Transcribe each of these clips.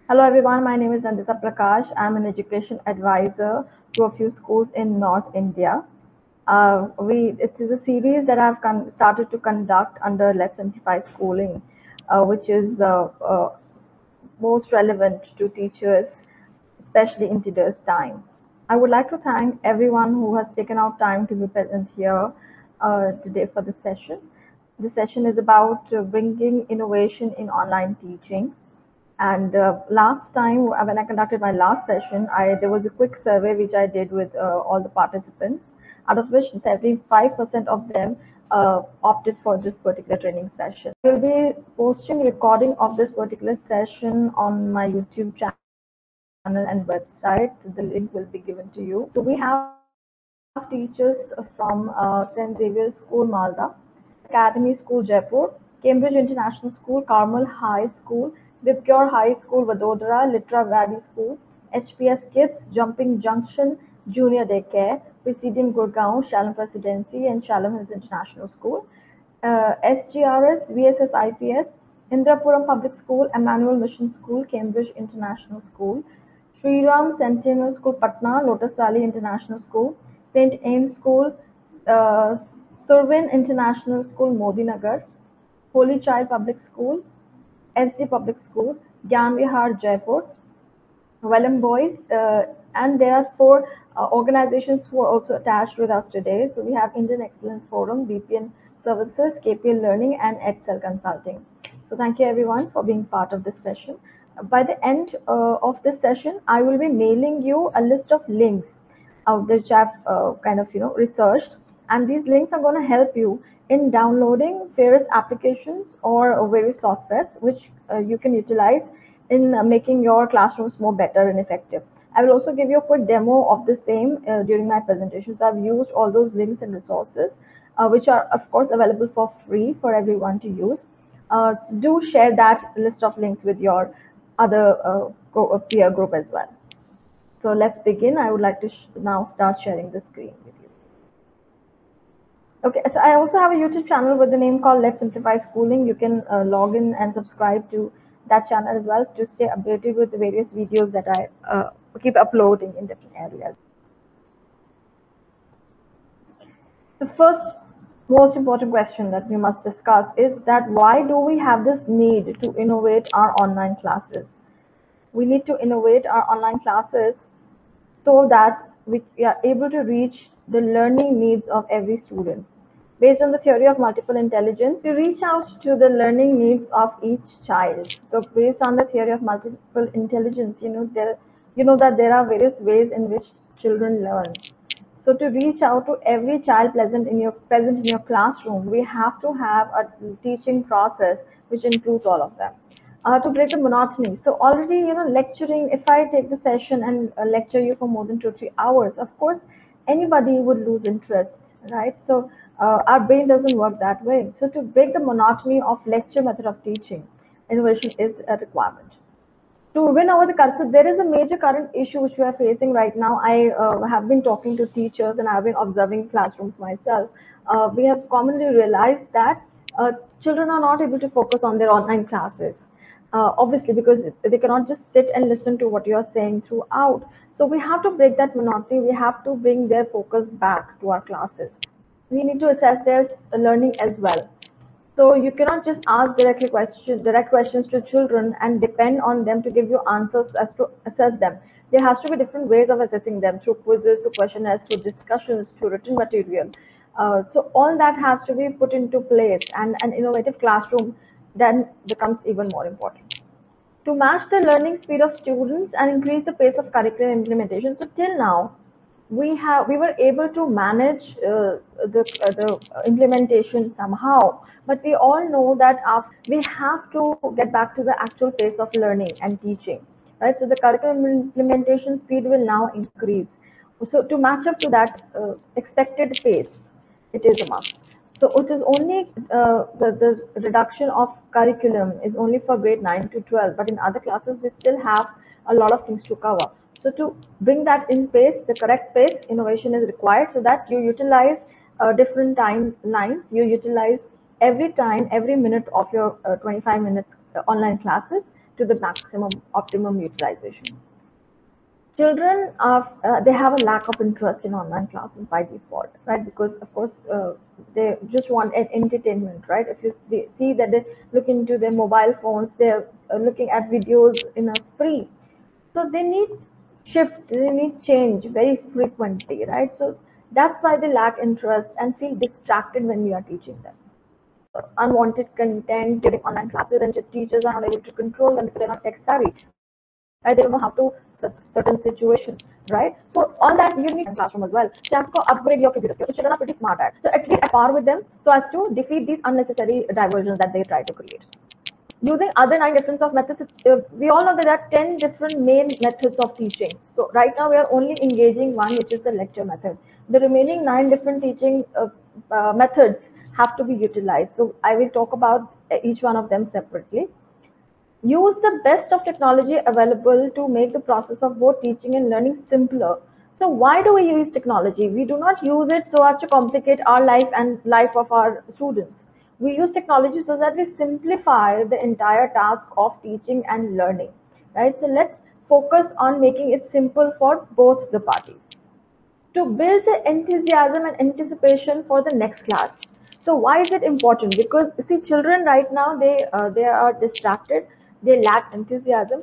Hello everyone, my name is Nandita Prakash. I'm an education advisor to a few schools in North India. It is a series that I've started to conduct under Let's Simplify Schooling, which is most relevant to teachers, especially in today's time. I would like to thank everyone who has taken out time to be present here today for this session. The session is about bringing innovation in online teaching. And last time, when I conducted my last session, there was a quick survey which I did with all the participants, out of which 75% of them opted for this particular training session. I will be posting recording of this particular session on my YouTube channel and website. The link will be given to you. So we have teachers from St. Xavier's School, Malda, Academy School, Jaipur, Cambridge International School, Carmel High School, Vipcure High School, Vadodara, Litra Valley School, HPS Kids, Jumping Junction, Junior Daycare, Presidium Gurgaon, Shalom Presidency, and Shalom Hills International School, SGRS, VSS IPS, Indrapuram Public School, Emmanuel Mission School, Cambridge International School, Sri Ram Centennial School, Patna, Lotus Valley International School, St. Ames School, uh, Survin International School, Modi Nagar, Holy Child Public School, FC Public School, Gyan Vihar, Jaipur, Vellum Boys, and there are four organizations who are also attached with us today. So we have Indian Excellence Forum, BPN Services, KPL Learning, and Excel Consulting. So thank you everyone for being part of this session. By the end of this session, I will be mailing you a list of links which I've kind of researched, and these links are going to help you in downloading various applications or various softwares which you can utilize in making your classrooms more better and effective. I will also give you a quick demo of the same during my presentation. So I've used all those links and resources, which are of course available for free for everyone to use. Do share that list of links with your other peer group as well. So let's begin. I would like to now start sharing the screen with you. Okay, so I also have a YouTube channel with the name called Let's Simplify Schooling. You can log in and subscribe to that channel as well to stay updated with the various videos that I keep uploading in different areas. The first most important question that we must discuss is that why do we have this need to innovate our online classes? We need to innovate our online classes so that we are able to reach the learning needs of every student. Based on the theory of multiple intelligence, we reach out to the learning needs of each child. So based on the theory of multiple intelligence, you know that there are various ways in which children learn. So to reach out to every child present in your classroom, we have to have a teaching process which includes all of them. To break the monotony. So already, lecturing, if I take the session and lecture you for more than 2 3 hours, of course, anybody would lose interest, right? So our brain doesn't work that way. So to break the monotony of lecture method of teaching, innovation is a requirement to win over the current. So there is a major current issue which we are facing right now. I have been talking to teachers and I've been observing classrooms myself. We have commonly realized that children are not able to focus on their online classes. Obviously, because they cannot just sit and listen to what you are saying throughout. So we have to break that monotony. We have to bring their focus back to our classes. We need to assess their learning as well. So you cannot just ask direct questions to children and depend on them to give you answers as to assess them. There has to be different ways of assessing them through quizzes, through questionnaires, through discussions, through written material. So all that has to be put into place, and an innovative classroom then becomes even more important to match the learning speed of students and increase the pace of curriculum implementation. So till now, we were able to manage the implementation somehow, but we all know that we have to get back to the actual pace of learning and teaching, right? So the curriculum implementation speed will now increase. So to match up to that expected pace, it is a must. So it is only the reduction of curriculum is only for grade 9 to 12, but in other classes we still have a lot of things to cover. So to bring that in pace, the correct pace, innovation is required so that you utilize different timelines. You utilize every time, every minute of your 25 minutes online classes to the maximum optimum utilization. Children are they have a lack of interest in online classes by default, right? Because of course they just want entertainment, right? If you they see that they look into their mobile phones, they're looking at videos in a spree, so they need shift, they need change very frequently, right? So that's why they lack interest and feel distracted when we are teaching them. Unwanted content during online classes, and teachers are not able to control them because they're not tech savvy, right? They don't know how to certain situation, right? So on that you need classroom as well. So you have to upgrade your computer skills. So children are pretty smart at. So at least at par with them, so as to defeat these unnecessary diversions that they try to create. Using other 9 different of methods, we all know that there are 10 different main methods of teaching. So right now we are only engaging one, which is the lecture method. The remaining 9 different teaching methods have to be utilized. So I will talk about each one of them separately. Use the best of technology available to make the process of both teaching and learning simpler. So why do we use technology? We do not use it so as to complicate our life and life of our students. We use technology so that we simplify the entire task of teaching and learning, right? So let's focus on making it simple for both the parties to build the enthusiasm and anticipation for the next class. So why is it important? Because see, children right now they are distracted, they lack enthusiasm.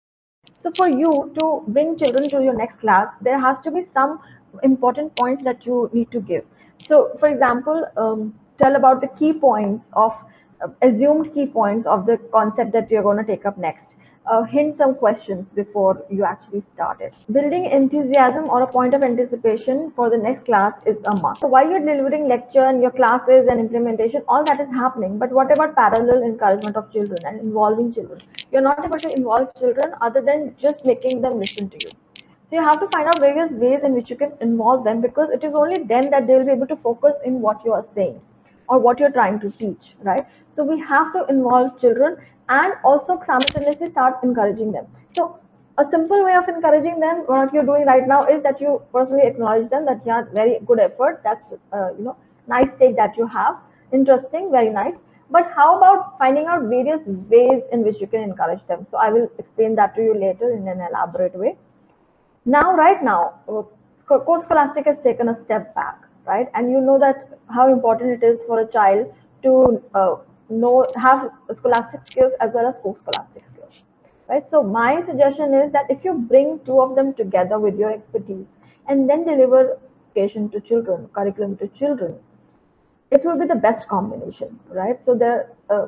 So for you to bring children to your next class, there has to be some important points that you need to give. So for example, tell about the key points of assumed key points of the concept that you're going to take up next. Hint some questions before you actually start it. Building enthusiasm or a point of anticipation for the next class is a must. So while you're delivering lecture and your classes and implementation, all that is happening. But what about parallel encouragement of children and involving children? You're not able to involve children other than just making them listen to you. So you have to find out various ways in which you can involve them, because it is only then that they will be able to focus in what you are saying or what you're trying to teach, right? So we have to involve children and also simultaneously start encouraging them. So a simple way of encouraging them, what you're doing right now, is that you personally acknowledge them that yeah, very good effort. That's nice take that you have. Interesting, very nice. But how about finding out various ways in which you can encourage them? So I will explain that to you later in an elaborate way. Now, right now, Core Scholastic has taken a step back, right? And you know that how important it is for a child to know have scholastic skills as well as post-scholastic skills, right? So my suggestion is that if you bring two of them together with your expertise and then deliver education to children, curriculum to children, it will be the best combination, right? So the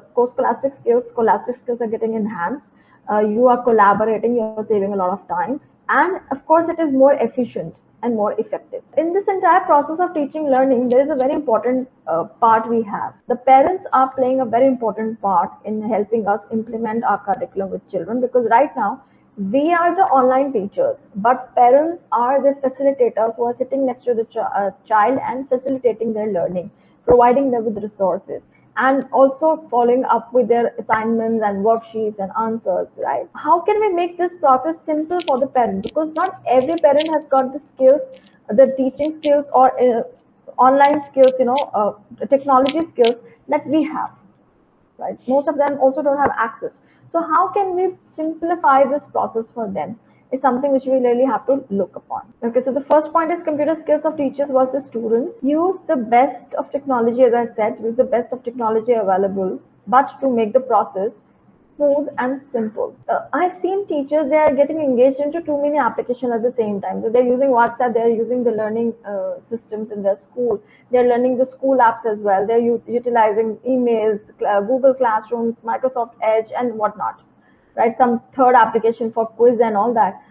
scholastic skills are getting enhanced. You are collaborating, you are saving a lot of time, and of course, it is more efficient and more effective. In this entire process of teaching learning, there is a very important part we have. The parents are playing a very important part in helping us implement our curriculum with children, because right now we are the online teachers, but parents are the facilitators who are sitting next to the child and facilitating their learning, providing them with resources, and also following up with their assignments and worksheets and answers, right? How can we make this process simple for the parent? Because not every parent has got the skills, the teaching skills, or online skills, the technology skills that we have, right? Most of them also don't have access. So how can we simplify this process for them is something which we really have to look upon. Okay, so the first point is computer skills of teachers versus students. Use the best of technology, as I said, use the best of technology available, but to make the process smooth and simple. I've seen teachers, they are getting engaged into too many applications at the same time. So they're using WhatsApp, they're using the learning systems in their school, they're learning the school apps as well, they're utilizing emails, Google Classrooms, Microsoft Edge, and whatnot, right? Some third application for quiz and all that.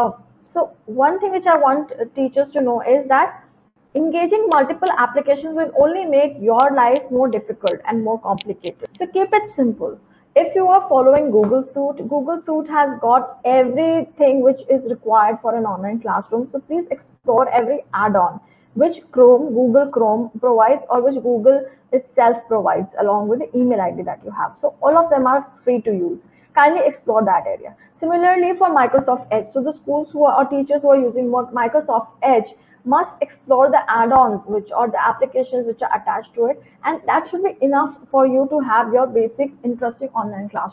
So one thing which I want teachers to know is that engaging multiple applications will only make your life more difficult and more complicated. So keep it simple. If you are following Google Suite has got everything which is required for an online classroom. So please explore every add-on which Google Chrome provides, or which Google itself provides along with the email ID that you have. So all of them are free to use. Kindly explore that area. Similarly for Microsoft Edge, so the schools who are, or teachers who are using Microsoft Edge must explore the add-ons which or the applications which are attached to it, and that should be enough for you to have your basic interesting online classrooms.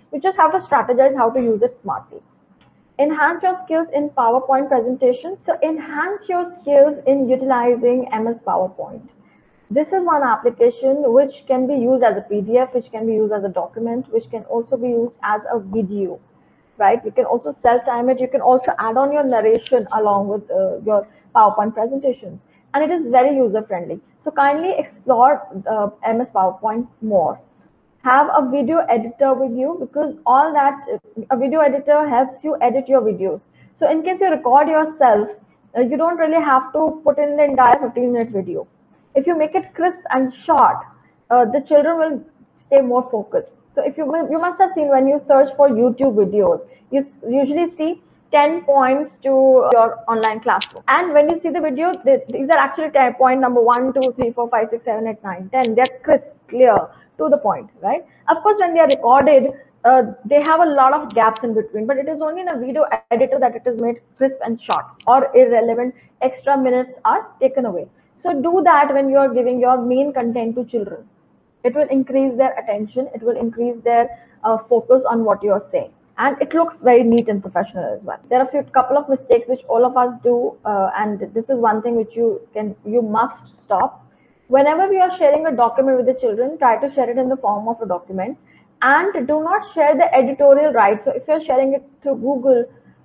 You just have to strategize how to use it smartly. Enhance your skills in PowerPoint presentation. So enhance your skills in utilizing MS PowerPoint. This is one application which can be used as a PDF, which can be used as a document, which can also be used as a video, right? You can also self-time it. You can also add on your narration along with your PowerPoint presentations. And it is very user-friendly. So kindly explore MS PowerPoint more. Have a video editor with you, because all that a video editor helps you edit your videos. So in case you record yourself, you don't really have to put in the entire 15-minute video. If you make it crisp and short, the children will stay more focused. So if you must have seen, when you search for YouTube videos, you usually see 10 points to your online classroom. And when you see the video, these are actually 10, point number 1, 2, 3, 4, 5, 6, 7, 8, 9, 10. They're crisp, clear, to the point, right? Of course, when they are recorded, they have a lot of gaps in between, but it is only in a video editor that it is made crisp and short, or irrelevant extra minutes are taken away. So do that when you are giving your main content to children. It will increase their attention. It will increase their focus on what you are saying, and it looks very neat and professional as well. There are a couple of mistakes which all of us do, and this is one thing which you must stop. Whenever we are sharing a document with the children, try to share it in the form of a document, and do not share the editorial rights. So if you're sharing it through Google,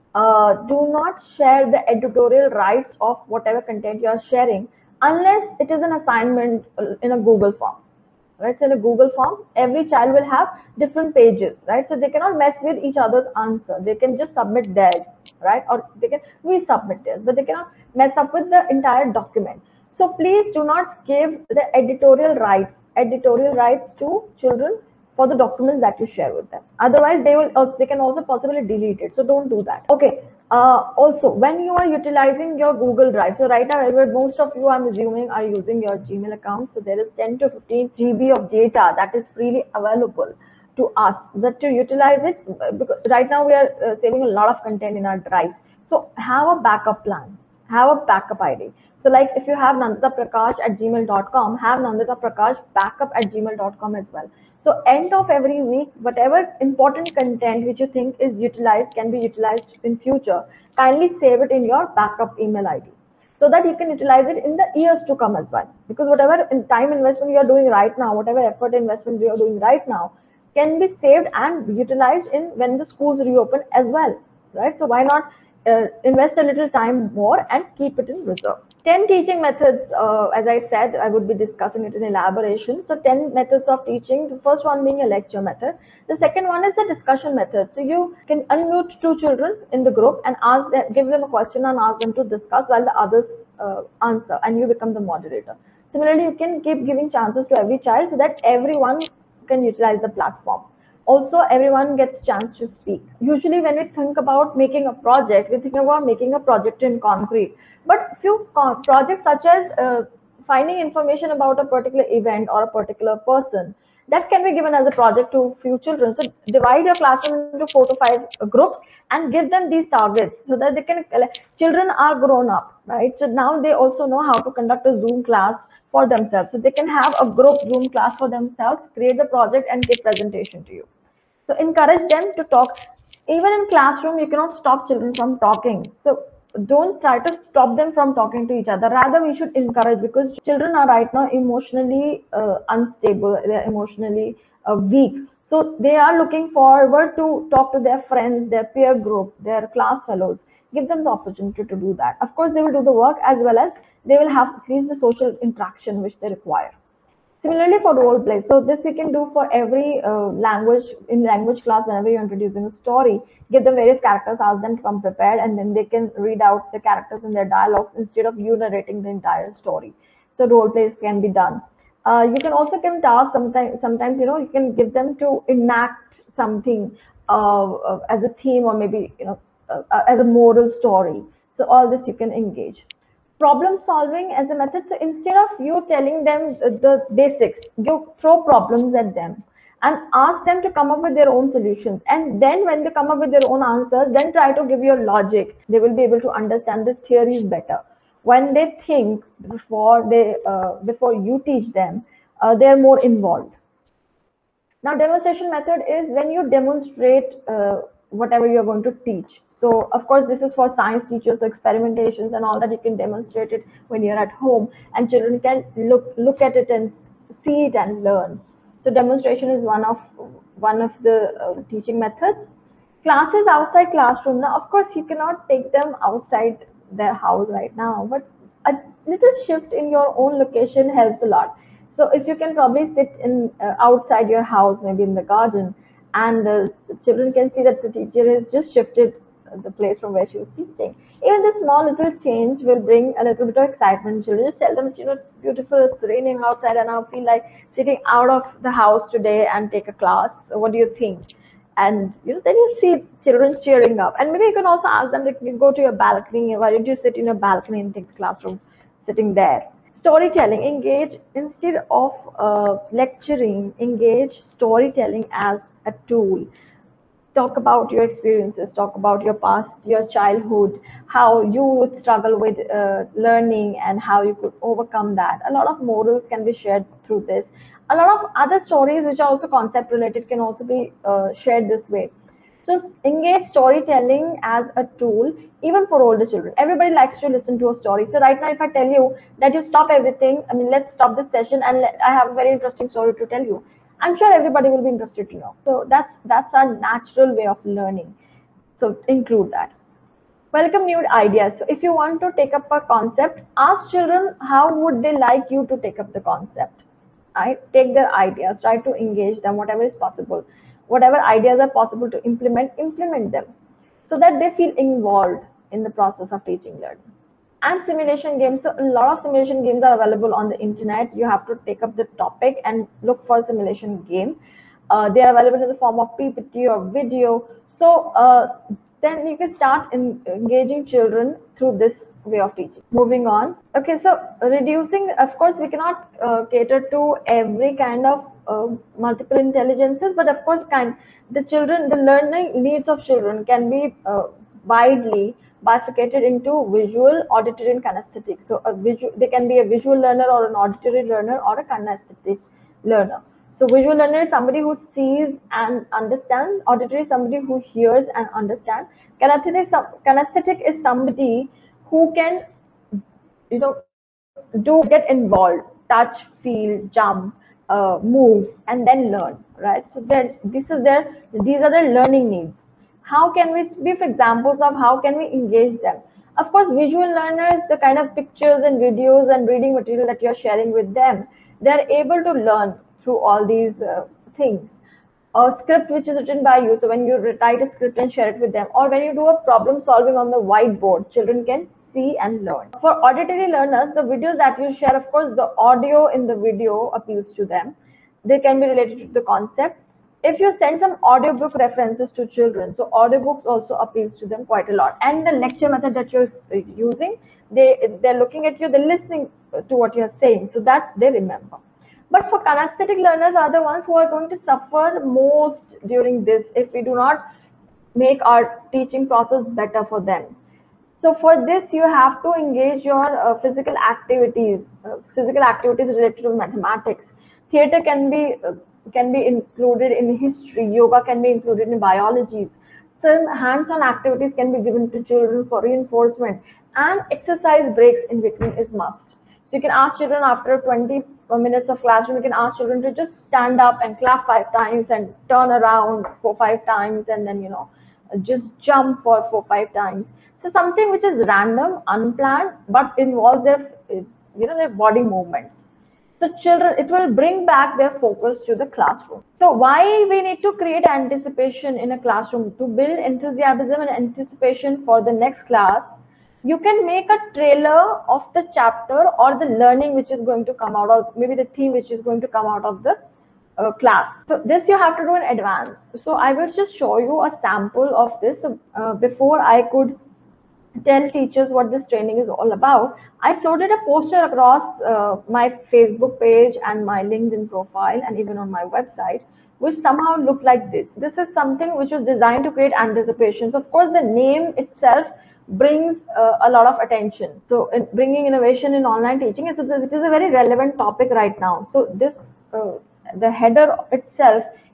do not share the editorial rights of whatever content you are sharing, unless it is an assignment in a Google form, right? So in a Google form, every child will have different pages, right? So they cannot mess with each other's answer. They can just submit theirs, right? Or they can resubmit theirs, but they cannot mess up with the entire document. So please do not give the editorial rights to children for the documents that you share with them. Otherwise, they can also possibly delete it. So don't do that. Okay. Also, when you are utilizing your Google Drive, so right now, most of you, I'm assuming, are using your Gmail account. So there is 10 to 15 GB of data that is freely available to us. That to utilize it, because right now we are saving a lot of content in our drives. So have a backup plan, have a backup ID. So like if you have nanditaprakash@gmail.com, have Nandita Prakash backup at gmail.com as well. So end of every week, whatever important content which you think is utilized, can be utilized in future, kindly save it in your backup email ID, so that you can utilize it in the years to come as well. Because whatever time investment you are doing right now, whatever effort investment you are doing right now, can be saved and utilized in when the schools reopen as well, right? So why not invest a little time more and keep it in reserve. 10 teaching methods, as I said, I would be discussing it in elaboration. So 10 methods of teaching, the first one being a lecture method. The second one is a discussion method. So you can unmute two children in the group and ask them, give them a question and ask them to discuss while the others answer, and you become the moderator. Similarly, you can keep giving chances to every child so that everyone can utilize the platform. Also, everyone gets chance to speak. Usually when we think about making a project, we think about making a project in concrete, but few projects such as finding information about a particular event or a particular person, that can be given as a project to few children. So divide your classroom into 4 to 5 groups and give them these targets, so that they can, children are grown up, right? So now they also know how to conduct a Zoom class for themselves. So they can have a group Zoom class for themselves, create the project and give presentation to you. So encourage them to talk. Even in classroom, you cannot stop children from talking. So don't try to stop them from talking to each other. Rather, we should encourage, because children are right now emotionally unstable. They're emotionally weak. So they are looking forward to talk to their friends, their peer group, their class fellows. Give them the opportunity to do that. Of course, they will do the work, as well as they will have at least the social interaction which they require. Similarly for role play, so this we can do for every language. In language class, whenever you're introducing a story, give them various characters, ask them to come prepared, and then they can read out the characters in their dialogues instead of you narrating the entire story. So role plays can be done. You can also give tasks. Sometimes you can give them to enact something as a theme, or maybe as a moral story. So all this you can engage. Problem solving as a method. So instead of you telling them the basics, you throw problems at them and ask them to come up with their own solutions. And then when they come up with their own answers, then try to give your logic. They will be able to understand the theories better. When they think before you teach them, they're more involved. Now, demonstration method is when you demonstrate whatever you're going to teach. So, of course, this is for science teachers, so experimentations and all that. You can demonstrate it when you're at home, and children can look at it and see it and learn. So, demonstration is one of the teaching methods. Classes outside classroom. Now, of course, you cannot take them outside their house right now, but a little shift in your own location helps a lot. So if you can probably sit in outside your house, maybe in the garden, and the children can see that the teacher has just shifted the place from where she was teaching. Even this small little change will bring a little bit of excitement. Children just tell them, it's beautiful, it's raining outside, and I feel like sitting out of the house today and take a class. So what do you think? And then you see children cheering up, and maybe you can also ask them, like, you go to your balcony, why don't you sit in your balcony and take the classroom sitting there. Storytelling, engage instead of lecturing, engage storytelling as a tool. Talk about your experiences, talk about your past, your childhood, how you would struggle with learning and how you could overcome that. A lot of morals can be shared through this. A lot of other stories which are also concept related can also be shared this way. So engage storytelling as a tool, even for older children. Everybody likes to listen to a story. So right now, if I tell you that you stop everything, I mean, let's stop this session and I have a very interesting story to tell you. I'm sure everybody will be interested to know. So that's our natural way of learning. So include that. Welcome new ideas. So if you want to take up a concept, ask children how would they like you to take up the concept. Right? Take their ideas, try to engage them, whatever is possible. Whatever ideas are possible to implement them so that they feel involved in the process of teaching learning. And simulation games. So a lot of simulation games are available on the internet. You have to take up the topic and look for simulation game. They are available in the form of PPT or video. So then you can start engaging children through this way of teaching. Moving on. Okay, so reducing, of course, we cannot cater to every kind of multiple intelligences, but of course, the learning needs of children can be widely bifurcated into visual, auditory, and kinesthetic. So they can be a visual learner or an auditory learner or a kinesthetic learner. So visual learner is somebody who sees and understands. Auditory is somebody who hears and understands. Kinesthetic is somebody who can, do get involved, touch, feel, jump, move, and then learn. Right. So then these are their learning needs. How can we give examples of how can we engage them? Of course, visual learners, the kind of pictures and videos and reading material that you're sharing with them, they're able to learn through all these things. A script which is written by you, so when you write a script and share it with them, or when you do a problem solving on the whiteboard, children can see and learn. For auditory learners, the videos that you share, of course, the audio in the video appeals to them. They can be related to the concept. If you send some audiobook references to children, so audiobooks also appeals to them quite a lot. And the lecture method that you're using, they're looking at you, they're listening to what you're saying, so that they remember. But for kinesthetic learners are the ones who are going to suffer most during this if we do not make our teaching process better for them. So for this, you have to engage your physical activities related to mathematics. Theater can be included in history. Yoga can be included in biology. Some hands-on activities can be given to children for reinforcement, and exercise breaks in between is must. So you can ask children after 20 minutes of classroom, you can ask children to just stand up and clap 5 times and turn around 4 5 times, and then just jump for 4 5 times. So something which is random, unplanned, but involves their body movements. So children, it will bring back their focus to the classroom. So why we need to create anticipation in a classroom to build enthusiasm and anticipation for the next class. You can make a trailer of the chapter or the learning which is going to come out, or maybe the theme which is going to come out of the class. So this you have to do in advance. So I will just show you a sample of this before I could tell teachers what this training is all about. I floated a poster across my Facebook page and my LinkedIn profile and even on my website, which somehow looked like this. This is something which was designed to create anticipation. So of course, the name itself brings a lot of attention. So bringing innovation in online teaching, it is a very relevant topic right now. So this the header itself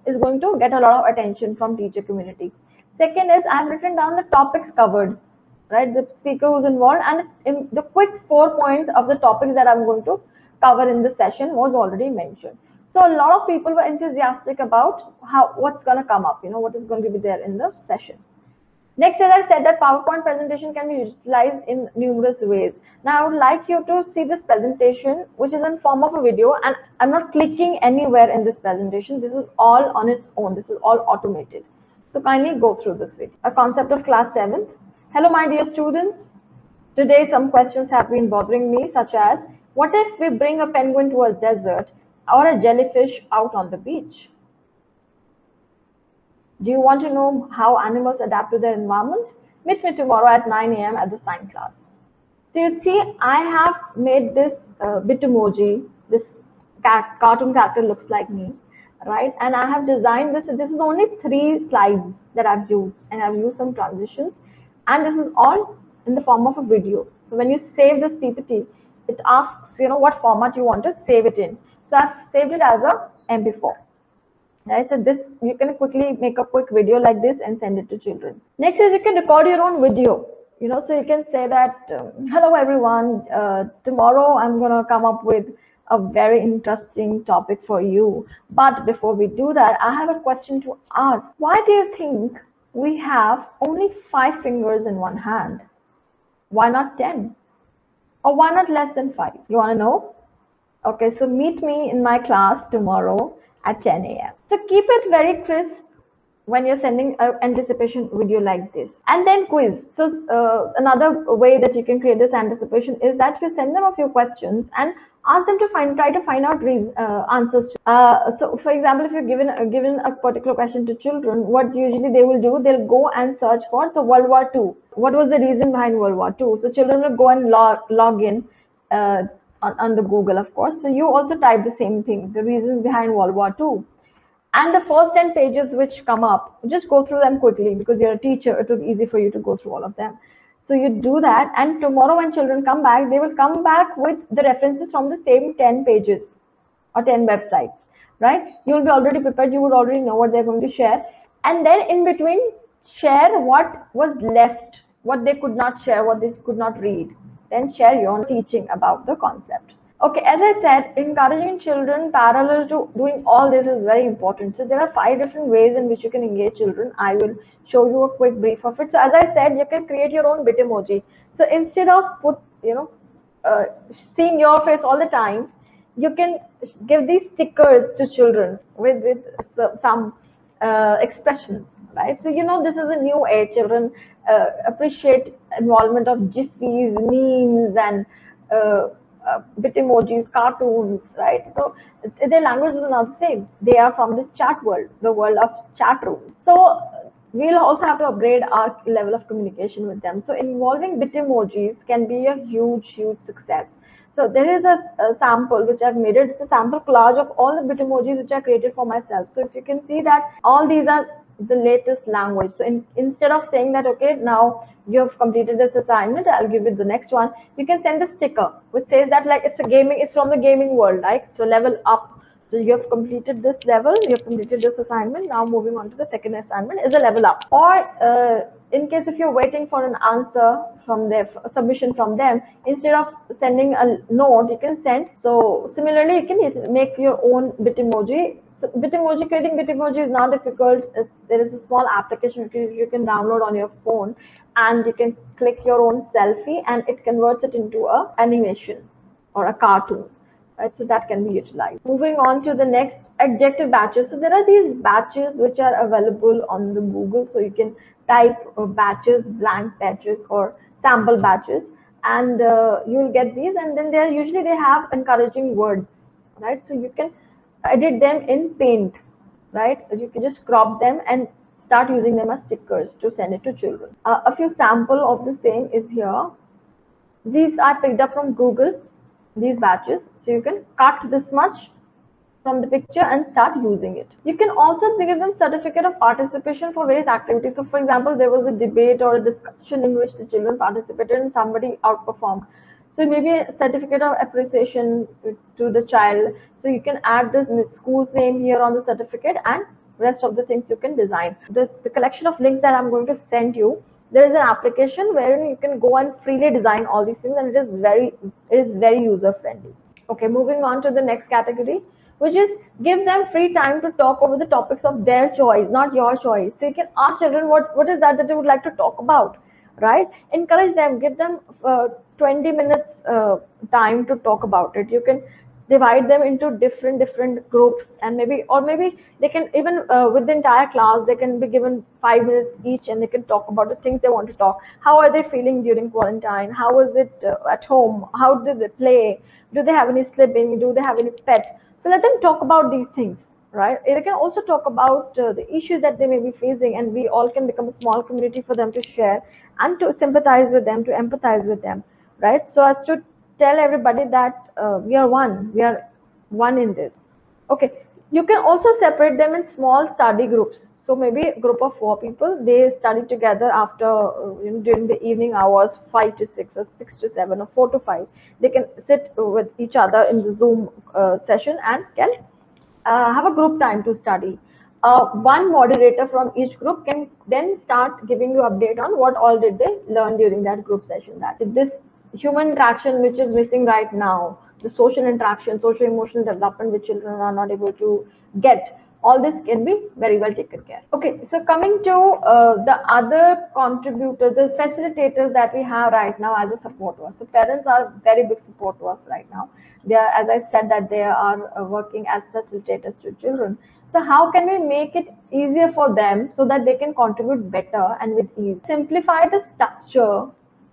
is going to get a lot of attention from teacher community. Second is I've written down the topics covered, right? The speaker who's involved, and in the quick 4 points of the topics that I'm going to cover in the session was already mentioned. So a lot of people were enthusiastic about how what's going to come up, what is going to be there in the session. Next, as I said, that PowerPoint presentation can be utilized in numerous ways. Now, I would like you to see this presentation, which is in form of a video, and I'm not clicking anywhere in this presentation. This is all on its own. This is all automated. So kindly go through this video. A concept of class 7th. Hello, my dear students. Today, some questions have been bothering me, such as, what if we bring a penguin to a desert or a jellyfish out on the beach? Do you want to know how animals adapt to their environment? Meet me tomorrow at 9 a.m. at the science class. So you see, I have made this Bitmoji. This cartoon character looks like me, right? And I have designed this. This is only 3 slides that I've used, and I've used some transitions. And this is all in the form of a video. So when you save this PPT, it asks, what format you want to save it in. So I've saved it as a MP4. Right, so this you can quickly make a quick video like this and send it to children. Next is you can record your own video. So you can say that, hello everyone, tomorrow I'm gonna come up with a very interesting topic for you. But before we do that, I have a question to ask. Why do you think we have only 5 fingers in one hand? Why not 10? Or why not less than 5? You wanna know? Okay, so meet me in my class tomorrow at 10 a.m. So keep it very crisp when you're sending an anticipation video like this. And then quiz. So another way that you can create this anticipation is that you send them a few questions and ask them to try to find out answers. So for example, if you're given a particular question to children, what usually they will do, they'll go and search for, so World War II. What was the reason behind World War II? So children will go and log in on the Google, of course. So you also type the same thing, the reasons behind World War II. And the first 10 pages which come up, just go through them quickly because you're a teacher. It will be easy for you to go through all of them. So you do that, and tomorrow when children come back, they will come back with the references from the same 10 pages or 10 websites, right? You will be already prepared. You would already know what they're going to share. And then in between, share what was left, what they could not share, what they could not read. Then share your teaching about the concept. Okay, as I said, encouraging children parallel to doing all this is very important. So there are 5 different ways in which you can engage children. I will show you a quick brief of it. So as I said, you can create your own Bitmoji. So instead of seeing your face all the time, you can give these stickers to children with some expressions, right? So this is a new age. Children appreciate involvement of GIFs, memes, and Bitmojis, cartoons, right? So their language is not the same. They are from the chat world, the world of chat rooms. So we'll also have to upgrade our level of communication with them. So involving Bitmojis can be a huge success. So there is a sample which I've made. It's a sample collage of all the Bitmojis which I created for myself. So if you can see that all these are the latest language. So instead of saying that, okay, now you have completed this assignment, I'll give you the next one, you can send a sticker which says that like it's from the gaming world, right? So level up. So you have completed this level, you have completed this assignment, now moving on to the second assignment is a level up. Or in case if you're waiting for an answer from their submission from them, instead of sending a note, you can send. So similarly, you can make your own Bitmoji. So creating Bitmoji is not difficult. There is a small application you can download on your phone, and you can click your own selfie and it converts it into a animation or a cartoon. Right, so that can be utilized. Moving on to the next, adjective batches. So there are these batches which are available on the Google. So you can type batches, blank batches, or sample batches, and you'll get these. And then they have encouraging words, right? So you can edit them in Paint, right? You can just crop them and start using them as stickers to send it to children. A few sample of the same is here. These are picked up from Google, these batches. So you can cut this much from the picture and start using it. You can also give them certificate of participation for various activities. So for example, there was a debate or a discussion in which the children participated and somebody outperformed. So maybe a certificate of appreciation to the child. So you can add the school's name here on the certificate and rest of the things you can design. The collection of links that I'm going to send you, there is an application where you can go and freely design all these things, and it is very user friendly. Okay, moving on to the next category, which is give them free time to talk over the topics of their choice, not your choice. So you can ask children what is that they would like to talk about, right? Encourage them, give them 20 minutes time to talk about it. You can divide them into different groups, and maybe they can even with the entire class they can be given 5 minutes each, and they can talk about the things they want to talk. How are they feeling during quarantine? How was it at home? How did they play? Do they have any slipping? Do they have any pet? So let them talk about these things, right? They can also talk about the issues that they may be facing, and we all can become a small community for them to share and to sympathize with them, to empathize with them, right? So as to tell everybody that we are one in this. Okay, you can also separate them in small study groups. So maybe a group of 4 people, they study together after during the evening hours, 5 to 6 or 6 to 7 or 4 to 5. They can sit with each other in the Zoom session and can have a group time to study. One moderator from each group can then start giving you update on what all did they learn during that group session. That this human interaction which is missing right now, the social interaction, social emotional development which children are not able to get, all this can be very well taken care. Okay, so coming to the other contributors, the facilitators that we have right now as a support to us. So parents are very big support to us right now. They are, as I said, that they are working as facilitators to children. So how can we make it easier for them so that they can contribute better and with ease? Simplify the structure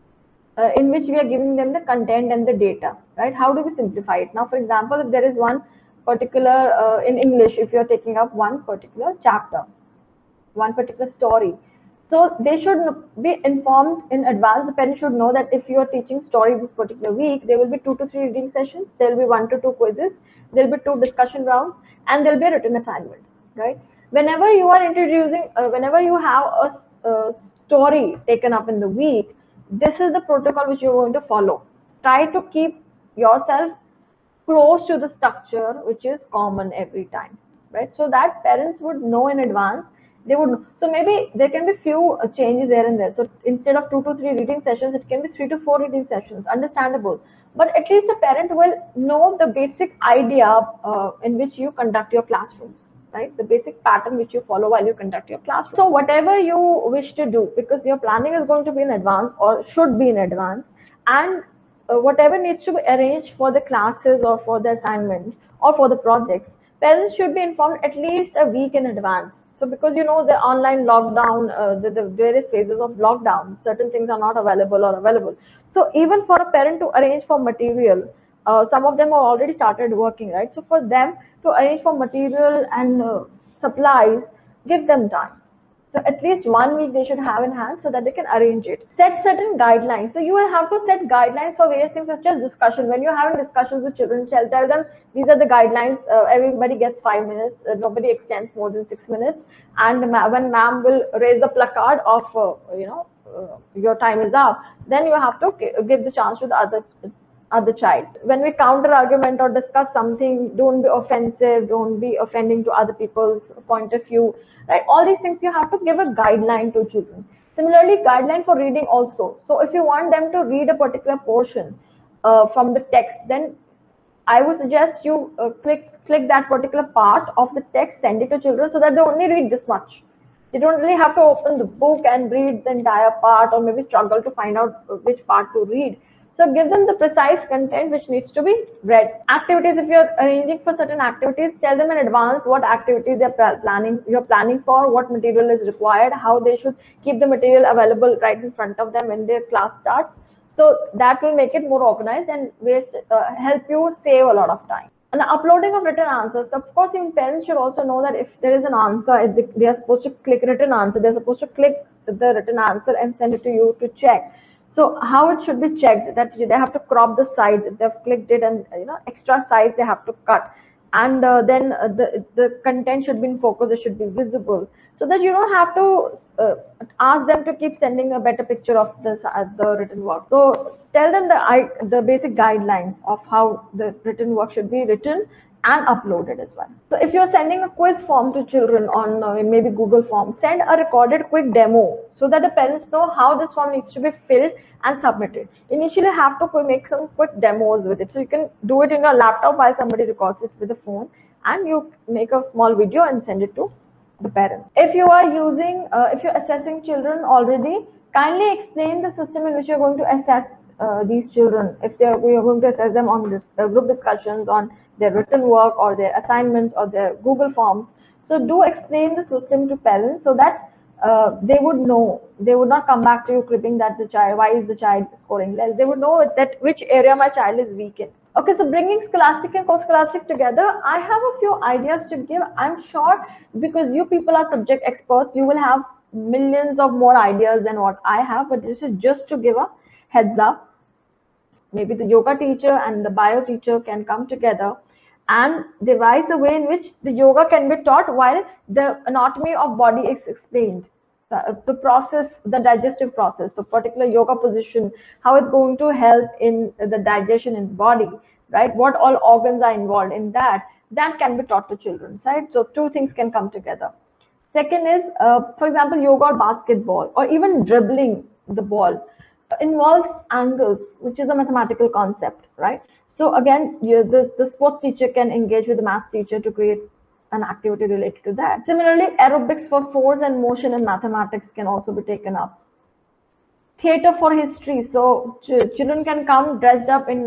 in which we are giving them the content and the data, right? How do we simplify it? Now, for example, if there is one particular, in English, if you're taking up one particular chapter, one particular story, so they should be informed in advance. The parents should know that if you are teaching story this particular week, there will be 2 to 3 reading sessions, there will be 1 to 2 quizzes, there will be 2 discussion rounds, and there will be a written assignment, right? Whenever you are introducing, whenever you have a story taken up in the week, this is the protocol which you're going to follow. Try to keep yourself close to the structure which is common every time, right? So that parents would know in advance. They would know. So maybe there can be few changes here and there. So instead of 2 to 3 reading sessions, it can be 3 to 4 reading sessions. Understandable, but at least a parent will know the basic idea in which you conduct your classrooms, right? The basic pattern which you follow while you conduct your classroom. So whatever you wish to do, because your planning is going to be in advance or should be in advance, and whatever needs to be arranged for the classes or for the assignments or for the projects, parents should be informed at least a week in advance. So because the online lockdown, the various phases of lockdown, certain things are not available or available. So even for a parent to arrange for material, some of them have already started working, right? So for them to arrange for material and supplies, give them time. So at least 1 week they should have in hand so that they can arrange it. Set certain guidelines. So you will have to set guidelines for various things such as discussion. When you're having discussions with children, tell them these are the guidelines. Everybody gets 5 minutes. Nobody extends more than 6 minutes. And when ma'am will raise the placard of, your time is up, then you have to give the chance to the other child. When we counter argument or discuss something, don't be offensive, don't be offending to other people's point of view, right? All these things you have to give a guideline to children. Similarly, guideline for reading also. So if you want them to read a particular portion from the text, then I would suggest you click that particular part of the text, send it to children so that they only read this much. They don't really have to open the book and read the entire part, or maybe struggle to find out which part to read. So give them the precise content which needs to be read. Activities, if you're arranging for certain activities, tell them in advance what activities you're planning for, what material is required, how they should keep the material available right in front of them when their class starts. So that will make it more organized and help you save a lot of time. And the uploading of written answers, of course, even parents should also know that if there is an answer, they are supposed to click written answer. They're supposed to click the written answer and send it to you to check. So how it should be checked, that they have to crop the sides if they've clicked it, and extra sides they have to cut, and then the content should be in focus. It should be visible, so that you don't have to ask them to keep sending a better picture of the written work. So tell them the basic guidelines of how the written work should be written, and upload it as well. So if you're sending a quiz form to children on maybe Google Form, send a recorded quick demo so that the parents know how this form needs to be filled and submitted. Initially, have to make some quick demos with it. So you can do it in your laptop while somebody records it with a phone, and you make a small video and send it to the parents. If you are using, if you're assessing children already, kindly explain the system in which you're going to assess these children. If we are going to assess them on this, group discussions, on their written work or their assignments or their Google Forms. So do explain the system to parents so that they would know. They would not come back to you clipping that the child, why is the child scoring less? They would know that which area my child is weak in. Okay, so bringing Scholastic and Co-Scholastic together, I have a few ideas to give. I'm sure because you people are subject experts, you will have millions of more ideas than what I have, but this is just to give a heads up. Maybe the yoga teacher and the bio teacher can come together and devise a way in which the yoga can be taught while the anatomy of body is explained. The process, the digestive process, the particular yoga position, how it's going to help in the digestion in the body, right? What all organs are involved in that, that can be taught to children, right? So two things can come together. Second is, for example, yoga or basketball or even dribbling the ball involves angles, which is a mathematical concept, right? So again, the sports teacher can engage with the math teacher to create an activity related to that. Similarly, aerobics for force and motion and mathematics can also be taken up. Theater for history, so children can come dressed up in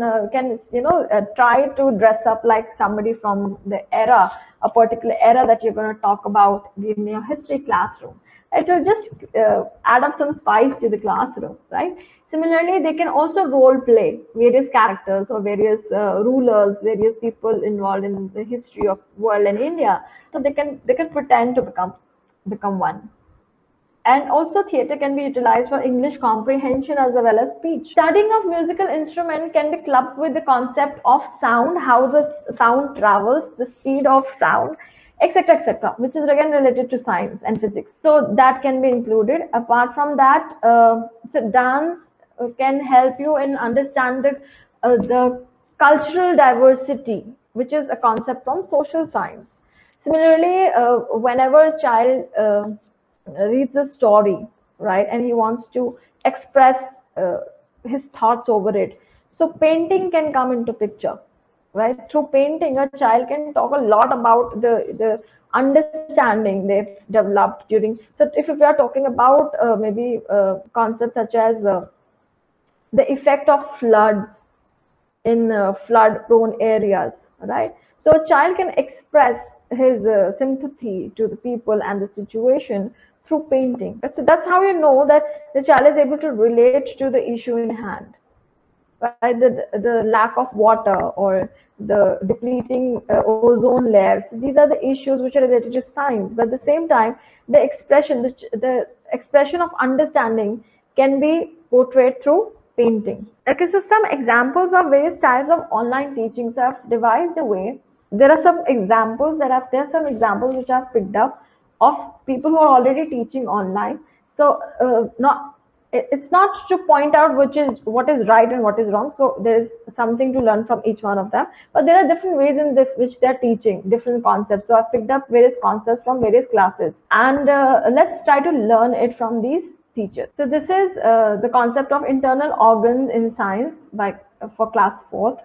try to dress up like somebody from the era, a particular era that you're going to talk about. Give me a history classroom. It will just add up some spice to the classroom, right? Similarly, they can also role play various characters or various rulers, various people involved in the history of world and India. So they can pretend to become one. And also theatre can be utilized for English comprehension as well as speech. Studying of musical instrument can be clubbed with the concept of sound, how the sound travels, the speed of sound, etc., which is again related to science and physics. So that can be included. Apart from that, so dance can help you in understand the cultural diversity, which is a concept from social science. Similarly, whenever a child reads a story, right, and he wants to express his thoughts over it, so painting can come into picture, right? Through painting, a child can talk a lot about the understanding they've developed during. So if we are talking about maybe concepts such as the effect of floods in flood prone areas, right? So a child can express his sympathy to the people and the situation through painting. So that's how you know that the child is able to relate to the issue in hand, right? The lack of water or the depleting ozone layers. These are the issues which are related to science, but at the same time, the expression of understanding can be portrayed through painting. Okay, so some examples of various types of online teachings have devised a way. There are some examples which I've picked up of people who are already teaching online. So not it's not to point out what is right and what is wrong. So there's something to learn from each one of them. But there are different ways in this which they're teaching different concepts. So I've picked up various concepts from various classes, and let's try to learn it from these teachers. So this is the concept of internal organs in science for class 4th.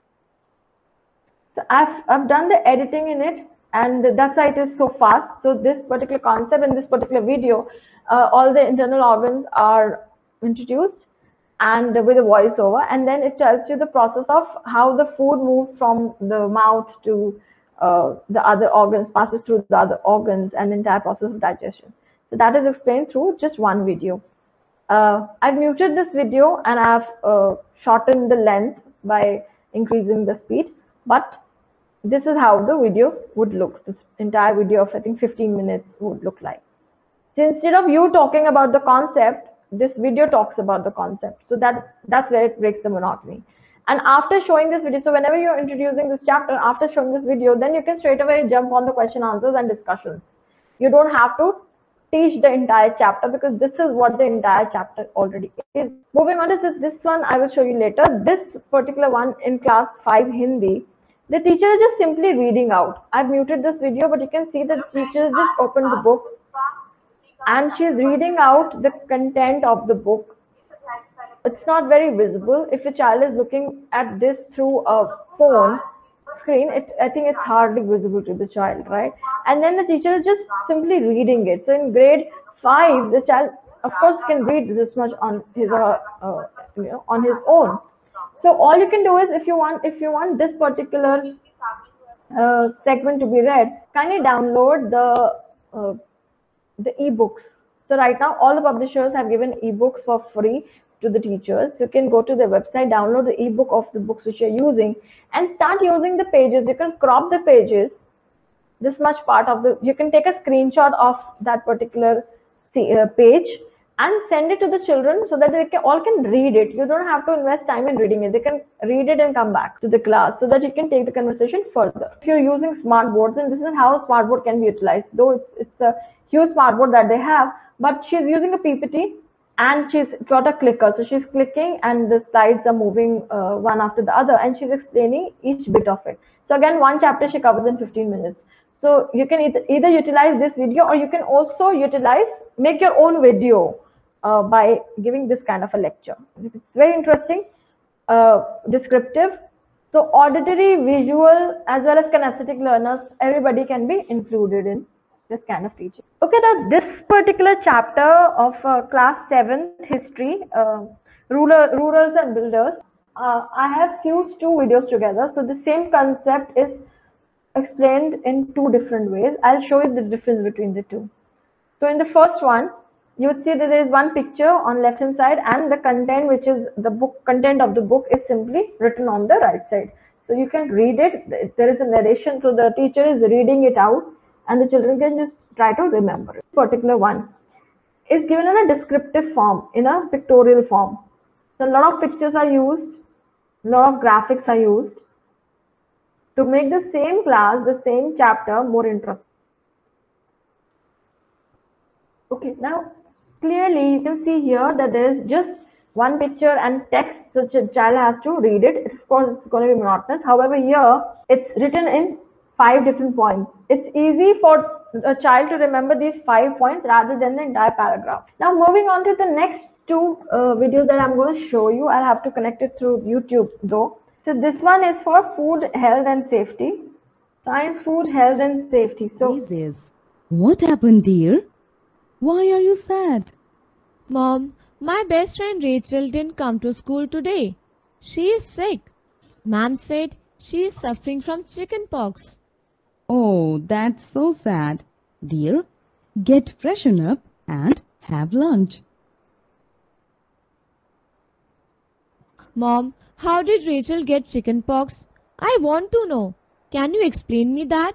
So I've done the editing in it, and that's why it is so fast. So this particular concept in this particular video, all the internal organs are introduced and with a voiceover, and then it tells you the process of how the food moves from the mouth to the other organs, passes through the other organs, and the entire process of digestion. So that is explained through just one video. I've muted this video and I've shortened the length by increasing the speed, but this is how the video would look. This entire video of I think 15 minutes would look like. So instead of you talking about the concept, this video talks about the concept. So that's where it breaks the monotony. And after showing this video, so whenever you're introducing this chapter, after showing this video, then you can straight away jump on the question answers and discussions. You don't have to teach the entire chapter because this is what the entire chapter already is. Moving on to this one, I will show you later. This particular one in class 5 Hindi, The teacher is just simply reading out. I've muted this video, but you can see that the teacher just opened the book and she's reading out the content of the book. It's not very visible. If a child is looking at this through a phone screen, I think it's hardly visible to the child, right? And then the teacher is just simply reading it. So in grade 5, the child, of course, can read this much on his on his own. So all you can do is, if you want this particular segment to be read, kindly download the ebooks. So right now, all the publishers have given ebooks for free to the teachers. You can go to their website, download the ebook of the books which you're using, and start using the pages. You can crop the pages, this much part of the, you can take a screenshot of that particular page and send it to the children so that they all can read it. You don't have to invest time in reading it. They can read it and come back to the class so that you can take the conversation further. If you're using smart boards, and this is how a smart board can be utilized, though it's a huge smart board that they have, but she's using a PPT and she's got a clicker. So she's clicking and the slides are moving one after the other, and she's explaining each bit of it. So again, one chapter she covers in 15 minutes. So you can either utilize this video, or you can also make your own video by giving this kind of a lecture. It's very interesting, descriptive. So auditory, visual, as well as kinesthetic learners, everybody can be included in this kind of teaching. Okay, now this particular chapter of class 7 history, rurals and builders, I have fused 2 videos together. So the same concept is explained in 2 different ways. I'll show you the difference between the 2. So in the first one, you would see that there is one picture on left hand side, and the content, which is the book content of the book, is simply written on the right side. So you can read it. There is a narration, so the teacher is reading it out, and the children can just try to remember it. This particular one is given in a descriptive form, in a pictorial form. So a lot of pictures are used, a lot of graphics are used to make the same class, the same chapter more interesting. Okay, now clearly you can see here that there is just one picture and text, so the child has to read it. Of course, it's going to be monotonous. However, here it's written in 5 different points. It's easy for a child to remember these 5 points rather than the entire paragraph. Now moving on to the next 2 videos that I'm going to show you. I'll have to connect it through YouTube though. So this one is for food, health and safety. Science, food, health and safety. So what happened, dear? Why are you sad? Mom, my best friend Rachel didn't come to school today. She is sick. Ma'am said she is suffering from chickenpox. Oh, that's so sad. Dear, get freshen up and have lunch. Mom, how did Rachel get chickenpox? I want to know. Can you explain me that?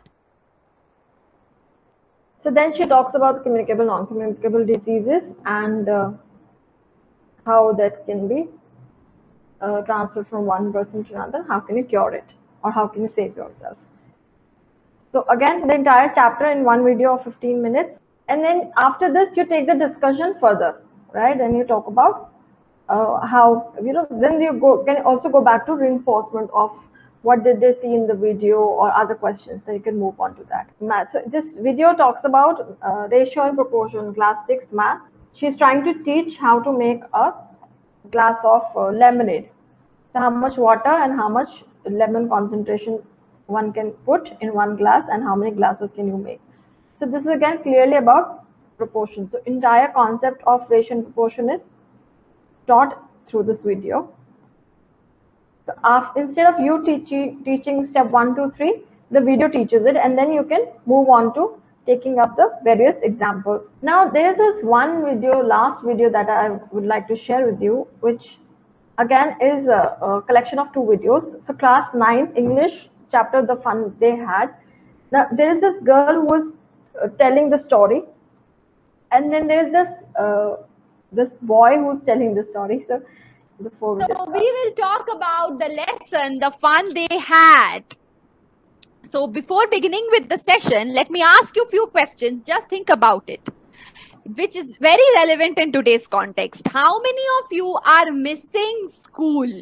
So then she talks about communicable, non-communicable diseases and how that can be transferred from one person to another. How can you cure it, or how can you save yourself? So again, the entire chapter in one video of 15 minutes. And then after this, you take the discussion further, right? And you talk about how, then you can also go back to reinforcement of what did they see in the video or other questions, then you can move on to that. Math. So this video talks about ratio and proportion, class 6 math. She's trying to teach how to make a glass of lemonade. So how much water and how much lemon concentration one can put in one glass, and how many glasses can you make. So this is again clearly about proportion. So entire concept of ratio and proportion is taught through this video. So instead of you teaching step 1, 2, 3, the video teaches it, and then you can move on to taking up the various examples. Now there's this one video, last video, that I would like to share with you, which again is a collection of 2 videos. So class 9 English chapter, the fun they had. Now there is this girl who was telling the story, and then there's this boy who's telling the story. So we will talk about the lesson, the fun they had. So before beginning with the session, let me ask you a few questions. Just think about it, which is very relevant in today's context. How many of you are missing school?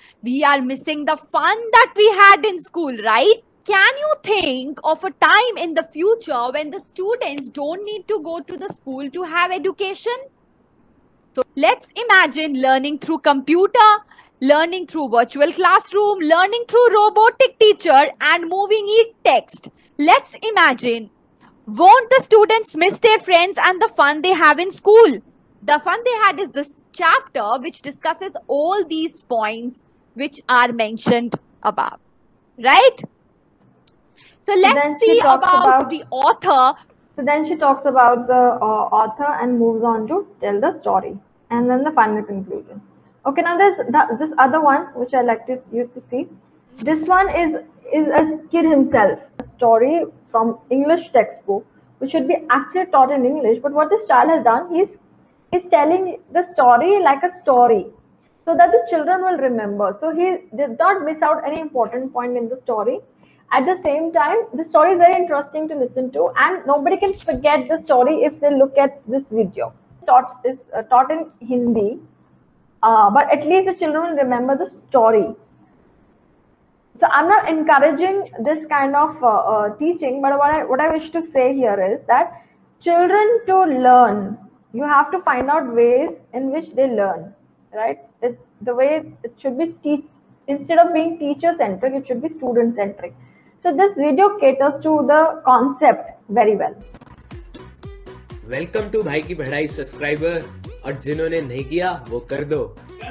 We are missing the fun that we had in school, right? Can you think of a time in the future when the students don't need to go to the school to have education? So let's imagine learning through computer, learning through virtual classroom, learning through robotic teacher and moving e-text. Let's imagine, won't the students miss their friends and the fun they have in school? The fun they had is this chapter which discusses all these points which are mentioned above, right? So then let's she see talks about the author. So then she talks about the author and moves on to tell the story and then the final conclusion. Okay, now there's this other one which I like to you to see. This one is a kid himself, a story from English textbook which should be actually taught in English. But what this child has done, he's telling the story like a story, so that the children will remember. So he did not miss out any important point in the story. At the same time, the story is very interesting to listen to, and nobody can forget the story if they look at this video. Taught is taught in Hindi, but at least the children will remember the story. So I'm not encouraging this kind of teaching, but what I wish to say here is that children to learn, you have to find out ways in which they learn, right? The way it should be instead of being teacher centric, it should be student centric. So this video caters to the concept very well. Welcome to भाई की पढ़ाई subscriber, और जिन्होंने नहीं किया वो कर दो।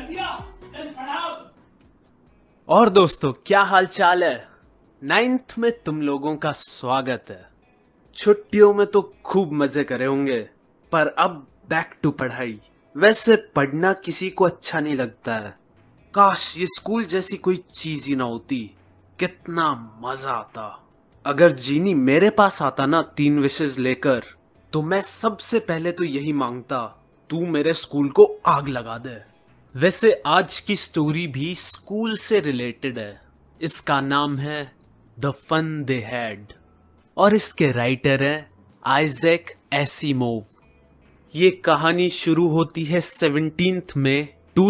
और दोस्तों, क्या हाल चाल है? 9th में तुम लोगों का स्वागत है। छुट्टियों में तो खूब मजे करे होंगे, पर अब बैक टू पढ़ाई। वैसे पढ़ना किसी को अच्छा नहीं लगता है, काश ये स्कूल जैसी कोई चीज ही ना होती, कितना मजा आता। अगर जीनी मेरे पास आता ना 3 विशेष लेकर, तो मैं सबसे पहले तो यही मांगता, तू मेरे स्कूल को आग लगा दे। वैसे आज की स्टोरी भी स्कूल से रिलेटेड है। इसका नाम है द फन दे हैड, और इसके राइटर हैं आइजैक एसिमोव। ये कहानी शुरू होती है 17th में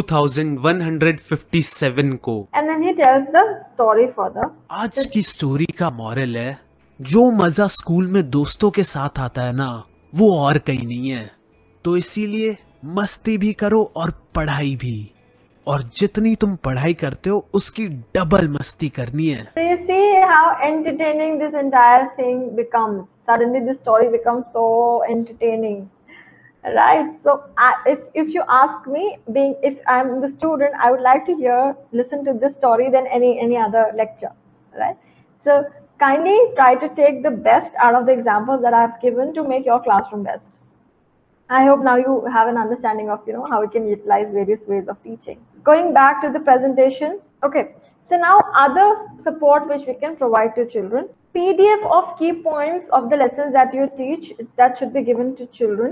2157 को। And then he tells the story further. आज की स्टोरी का मॉरल है, जो मजा स्कूल में दोस्तों के साथ आता है ना, वो और कहीं नहीं है। तो इसीलिए मस्ती भी करो और पढ़ाई भी, और जितनी तुम पढ़ाई करते हो उसकी डबल मस्ती करनी है। So you see how entertaining this entire thing becomes. Suddenly the story becomes so entertaining, right? So if you ask me, if I'm the student, I would like to listen to this story than any other lecture, right? So kindly try to take the best out of the examples that I've given to make your classroom best. I hope now you have an understanding of how we can utilize various ways of teaching. Going back to the presentation, okay. So now other support which we can provide to children. PDF of key points of the lessons that you teach, that should be given to children,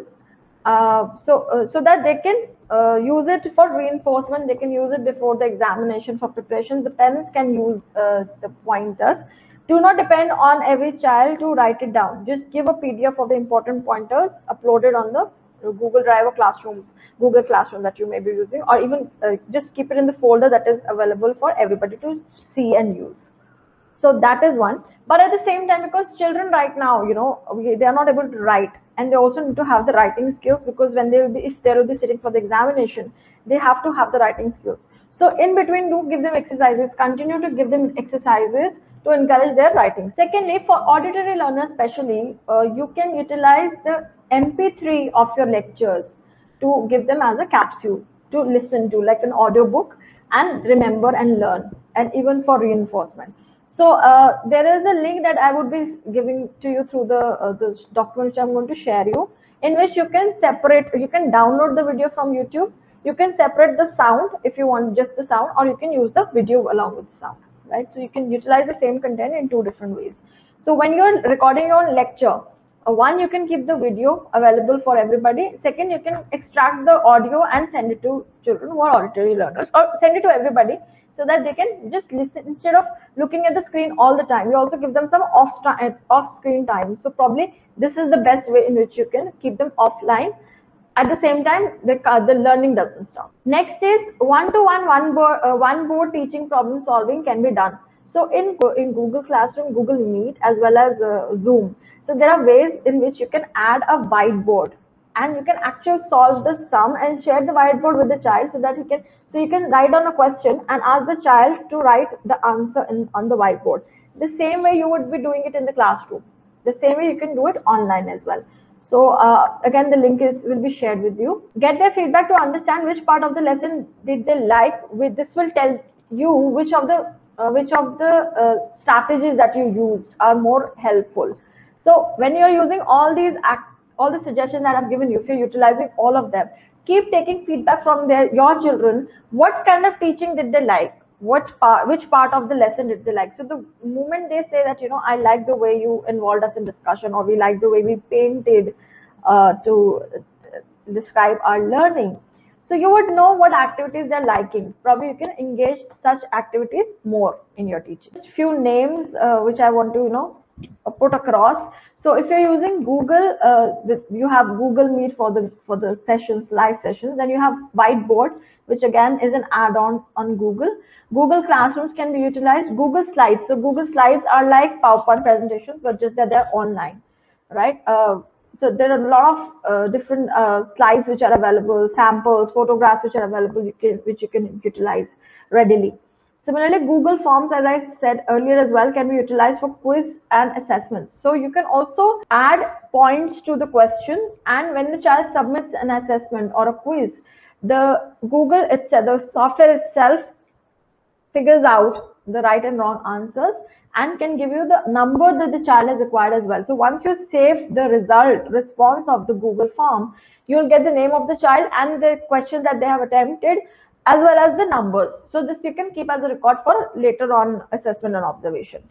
so that they can use it for reinforcement. They can use it before the examination for preparation. The parents can use the pointers. Do not depend on every child to write it down. Just give a PDF of the important pointers, uploaded on the Google Drive or Google Classroom that you may be using, or even just keep it in the folder that is available for everybody to see and use. So that is one. But at the same time, because children right now, they are not able to write, and they also need to have the writing skills, because when if they will be sitting for the examination, they have to have the writing skills. So in between, do give them exercises. Continue to give them exercises to encourage their writing. Secondly, for auditory learners especially, you can utilize the MP3 of your lectures to give them as a capsule to listen to, like an audio book, and remember and learn, and even for reinforcement. So there is a link that I would be giving to you through the document which I'm going to share you, in which you can download the video from YouTube. You can separate the sound if you want just the sound, or you can use the video along with the sound, right? So you can utilize the same content in 2 different ways. So when you're recording your lecture, one, you can keep the video available for everybody. Second, you can extract the audio and send it to children who are auditory learners, or send it to everybody, so that they can just listen instead of looking at the screen all the time. You also give them some off screen time. So probably this is the best way in which you can keep them offline At the same time, the learning doesn't stop. Next is one-to-one, one board teaching problem solving can be done. So in Google Classroom, Google Meet, as well as Zoom. So there are ways in which you can add a whiteboard, and you can actually solve the sum and share the whiteboard with the child, so that you can write down a question and ask the child to write the answer on the whiteboard. The same way you would be doing it in the classroom. The same way you can do it online as well. So again, the link will be shared with you. Get their feedback to understand which part of the lesson did they like. With this will tell you which of the strategies that you used are more helpful. So when you're using all the suggestions that I've given you, if you're utilizing all of them, keep taking feedback from your children. What kind of teaching did they like? Which part of the lesson did they like? So the moment they say that, I like the way you involved us in discussion, or we like the way we painted to describe our learning, so you would know what activities they're liking. Probably you can engage such activities more in your teaching. Just few names which I want to put across. So if you're using Google, you have Google Meet for the sessions, live sessions. Then you have Whiteboard, which again is an add-on on Google. Google Classrooms can be utilized. Google Slides. So Google Slides are like PowerPoint presentations, but just that they're online, right? So there are a lot of different slides which are available, samples, photographs which are available, which you can utilize readily. Similarly, Google Forms, as I said earlier as well, can be utilized for quiz and assessments. So you can also add points to the questions, and when the child submits an assessment or a quiz, the software itself figures out the right and wrong answers and can give you the number that the child has acquired as well. So once you save the response of the Google form, you'll get the name of the child and the question that they have attempted, as well as the numbers. So this you can keep as a record for later on assessment and observation.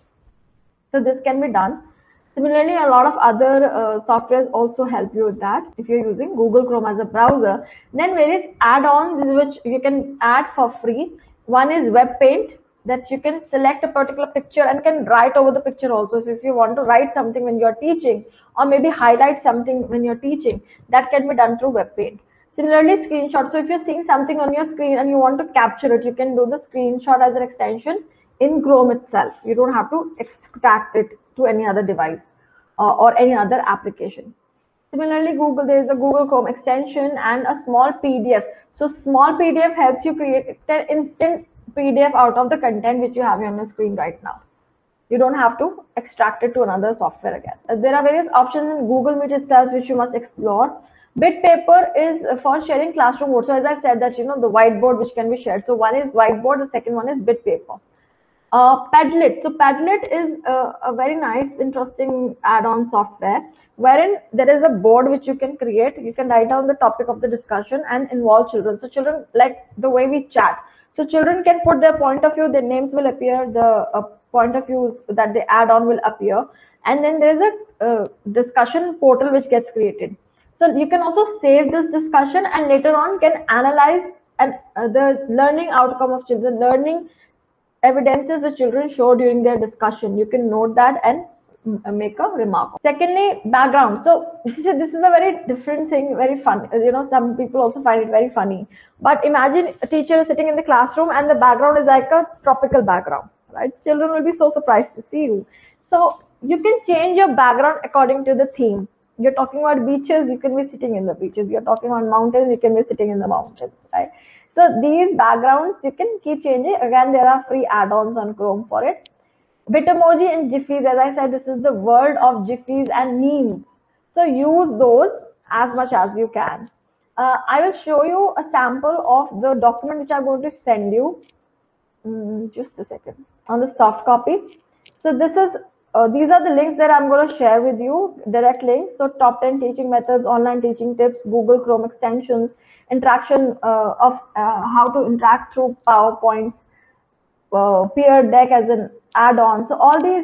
So this can be done. Similarly, a lot of other softwares also help you with that. If you're using Google Chrome as a browser, then various add-ons which you can add for free. One is WebPaint, that you can select a particular picture and can write over the picture also. So if you want to write something when you're teaching, or maybe highlight something when you're teaching, that can be done through WebPaint. Similarly, screenshot. So if you're seeing something on your screen and you want to capture it, you can do the screenshot as an extension in Chrome itself. You don't have to extract it to any other device or any other application. Similarly, there is a Google Chrome extension and a small PDF. So small PDF helps you create an instant PDF out of the content which you have on your screen right now. You don't have to extract it to another software again. There are various options in Google Meet itself which you must explore. BitPaper is for sharing classroom boards. So as I said that, the whiteboard which can be shared. So one is whiteboard, the second one is BitPaper. Padlet. So Padlet is a very nice, interesting add-on software wherein there is a board which you can create. You can write down the topic of the discussion and involve children. So children like the way we chat. So children can put their point of view, their names will appear, the point of views that they add on will appear. And then there is a discussion portal which gets created. So you can also save this discussion and later on can analyze the learning outcome of children, learning evidences the children show during their discussion. You can note that and make a remark. Secondly, background. So this is a very different thing, very fun. Some people also find it very funny. But imagine a teacher sitting in the classroom and the background is like a tropical background, right? Children will be so surprised to see you. So you can change your background according to the theme. You're talking about beaches, you can be sitting in the beaches. You're talking about mountains, you can be sitting in the mountains, right? So these backgrounds you can keep changing. Again, there are free add-ons on Chrome for it. Bitmoji and Giphies, as I said, this is the world of Giphies and memes. So use those as much as you can. I will show you a sample of the document which I'm going to send you. Just a second. On the soft copy. So this is these are the links that I'm going to share with you, direct links. So top 10 teaching methods, online teaching tips, Google Chrome extensions, interaction of how to interact through PowerPoints, Peer Deck as an add-on. So all these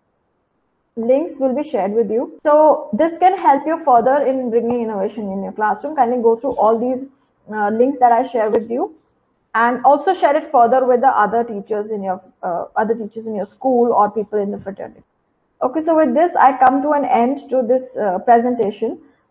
links will be shared with you. So this can help you further in bringing innovation in your classroom. Kindly go through all these links that I share with you, and also share it further with the other teachers in your school or people in the fraternity. Okay, so with this, I come to an end to this presentation.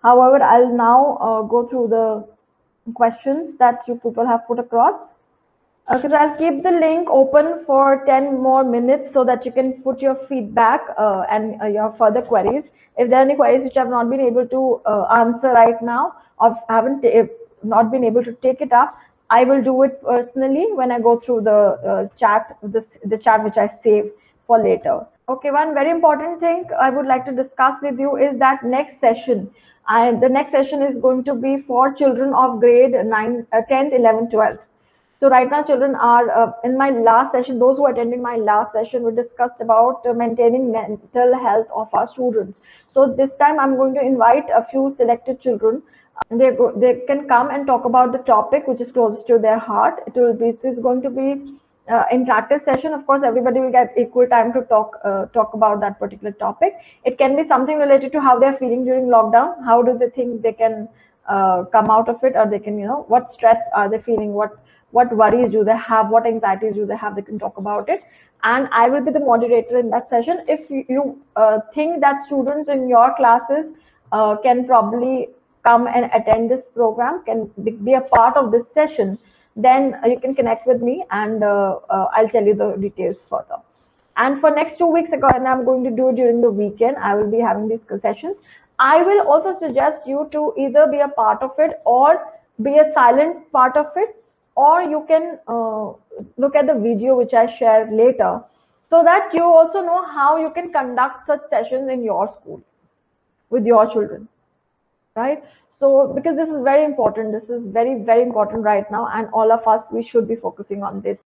However, I'll now go through the questions that you people have put across. Okay, so I'll keep the link open for 10 more minutes so that you can put your feedback and your further queries. If there are any queries which I've not been able to answer right now, or haven't not been able to take it up, I will do it personally when I go through the chat, the chat which I save for later. Okay, one very important thing I would like to discuss with you is that next session. The next session is going to be for children of grade 9, 10th, 11th, 12th. So right now, children are in my last session. Those who attended my last session, we discussed about maintaining mental health of our students. So this time, I'm going to invite a few selected children. They can come and talk about the topic which is closest to their heart. This is going to be interactive session. Of course, everybody will get equal time to talk about that particular topic. It can be something related to how they're feeling during lockdown. How do they think they can come out of it, or they can, what stress are they feeling, what worries do they have, what anxieties do they have, they can talk about it. And I will be the moderator in that session. If you think that students in your classes can probably come and attend this program, can be a part of this session, then you can connect with me and I'll tell you the details further. And for next 2 weeks ago, and I'm going to do it during the weekend, I will be having these sessions. I will also suggest you to either be a part of it or be a silent part of it, or you can look at the video which I share later, so that you also know how you can conduct such sessions in your school with your children, right? So because this is very important, this is very, very important right now, and all of us, we should be focusing on this.